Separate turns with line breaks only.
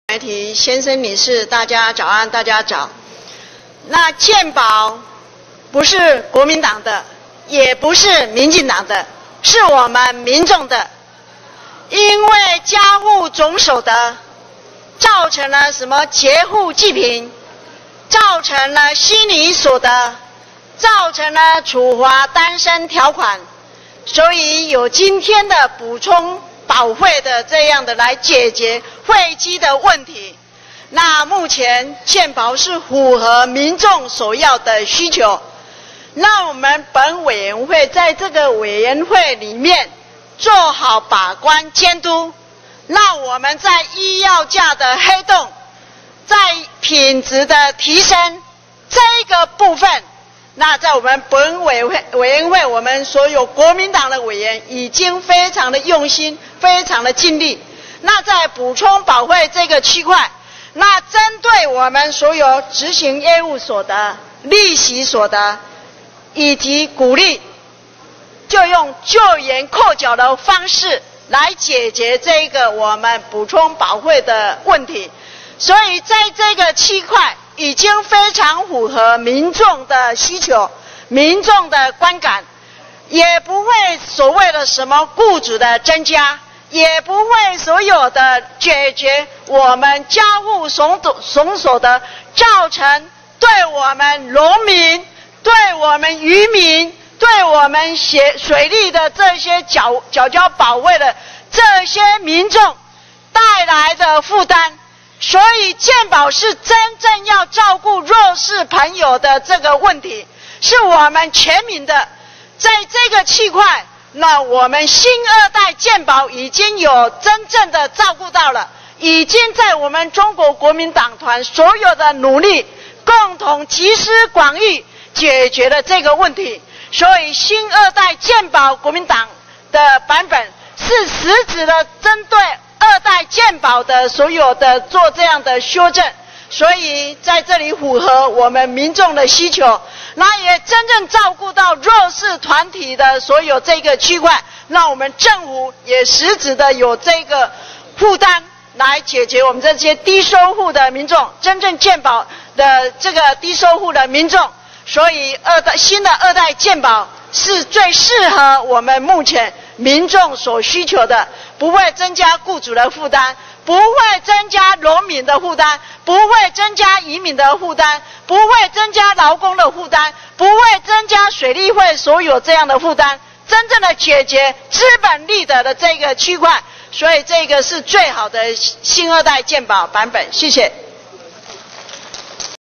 媒体先生、女士，大家早安，大家早。那健保不是国民党的，也不是民进党的，是我们民众的。因为家户总所得造成了什么劫富济贫，造成了虚拟所得，造成了处罚单身条款，所以有今天的补充保费的这样的来解决会稽的问题。那目前健保是符合民众所要的需求，那我们本委员会在这个委员会里面做好把关监督，让我们在医药价的黑洞，在品质的提升这个部分，那在我们本委员会，我们所有国民党的委员已经非常的用心，非常的尽力。那在补充保费这个区块，那针对我们所有执行业务所得、利息所得以及股利，就用救援扣缴的方式来解决这个我们补充保费的问题。所以在这个区块已经非常符合民众的需求、民众的观感，也不会所谓的什么雇主的增加，也不会所有的解决我们家户总所得造成对我们农民、对我们渔民、对我们水利的这些缴交保费的这些民众带来的负担。所以健保是真正要照顾弱势朋友的这个问题，是我们全民的。在这个区块，那我们新二代健保已经有真正的照顾到了，已经在我们中国国民党团所有的努力共同集思广益解决了这个问题。所以新二代健保国民党的版本是实质的针对二代健保的所有的做这样的修正，所以在这里符合我们民众的需求，那也真正照顾到弱势团体的所有这个区块，让我们政府也实质的有这个负担来解决我们这些低收入的民众，真正健保的这个低收入的民众。所以新的二代健保是最适合我们目前民众所需求的，不会增加雇主的负担，不会增加农民的负担，不会增加渔民的负担，不会增加劳工的负担，不会增加水利会所有这样的负担，真正的解决资本利得的这个区块。所以这个是最好的新二代健保版本。谢谢。